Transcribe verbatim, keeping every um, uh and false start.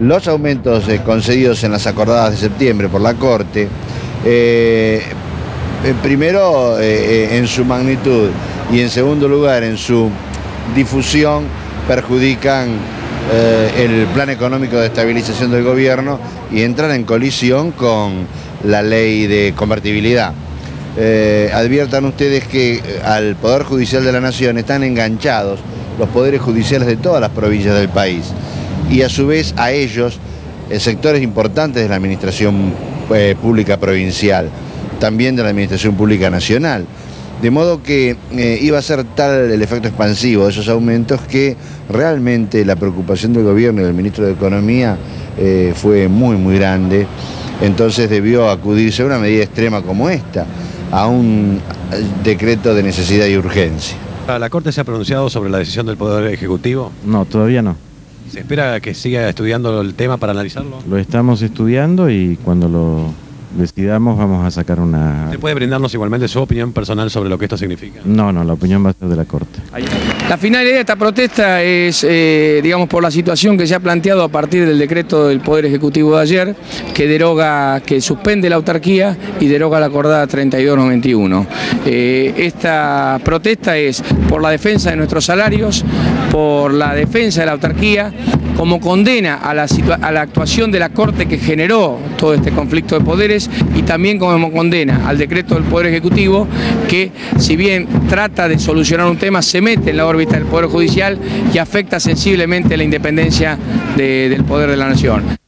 los aumentos eh, concedidos en las acordadas de septiembre por la Corte, eh, eh, primero eh, en su magnitud y en segundo lugar en su difusión perjudican eh, el plan económico de estabilización del gobierno y entran en colisión con la ley de convertibilidad. Eh, adviertan ustedes que al Poder Judicial de la Nación están enganchados los poderes judiciales de todas las provincias del país y a su vez a ellos eh, sectores importantes de la administración eh, pública provincial, también de la administración pública nacional. De modo que eh, iba a ser tal el efecto expansivo de esos aumentos que realmente la preocupación del gobierno y del ministro de Economía eh, fue muy muy grande. Entonces debió acudirse a una medida extrema como esta, a un decreto de necesidad y urgencia. ¿La Corte se ha pronunciado sobre la decisión del Poder Ejecutivo? No, todavía no. ¿Se espera que siga estudiando el tema para analizarlo? Lo estamos estudiando y cuando lo decidamos vamos a sacar una... ¿Usted puede brindarnos igualmente su opinión personal sobre lo que esto significa? No, no, la opinión va a ser de la Corte. La finalidad de esta protesta es, eh, digamos, por la situación que se ha planteado a partir del decreto del Poder Ejecutivo de ayer, que deroga, que suspende la autarquía y deroga la acordada treinta y dos noventa y uno. Eh, esta protesta es por la defensa de nuestros salarios, por la defensa de la autarquía, como condena a la, a la actuación de la Corte que generó todo este conflicto de poderes y también como condena al decreto del Poder Ejecutivo que, si bien trata de solucionar un tema, se mete en la órbita del Poder Judicial y afecta sensiblemente la independencia de, del Poder de la Nación.